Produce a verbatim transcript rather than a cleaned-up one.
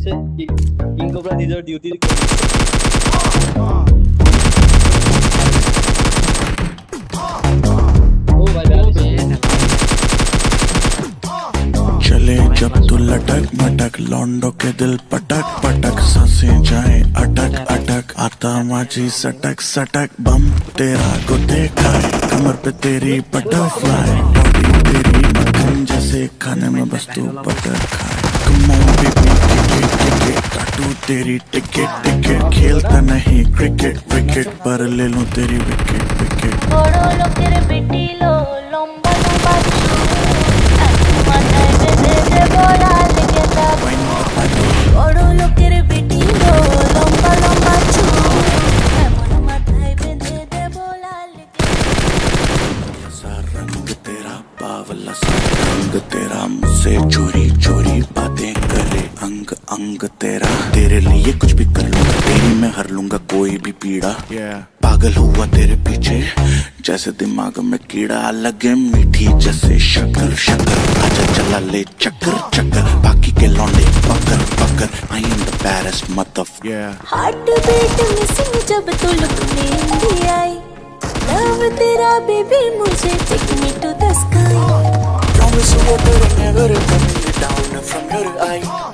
से king cobra নিজের duty ओ भाई चले जब तू लटक मटक लौंडो के दिल पटक पटक सांसें जाए अटक अटक आता माझी सटक सटक बम तेरा गुते खाए कमर पे तेरी बटरफ्लाई बॉडी तेरी मक्खन जैसे खाने में बस तू बटर खाए Come on baby ticket ticket काटू तेरी टिकट टिकट खेलता नहीं क्रिकेट विकेट पर ले लूं तेरी विकेट विकेट बड़ो लोकेर बेटी लो लंबा लंबा बड़ो लोकेर बेटी लो लंबा लंबा एमन माथाय बेंधे दे बोला सा रंग तेरा बावला सा रंग तेरा मुझसे चोरी चोरी बातें करे अंग अंग तेरा तेरे लिए कुछ भी कर लूंगा तेरी मैं हर लूंगा कोई भी पीड़ा yeah. पागल हुआ तेरे पीछे जैसे दिमाग में कीड़ा लगे मीठी जैसे शक्कर शक्कर आजा चला ले चक्कर चक्कर बाकी के लौंडे पकड़ पकड़ I am the baddest mother heart beat missing जब तू लुक में इंडी आई लव तेरा बेबी मुझे take me to the sky Promise you will never come down from your eye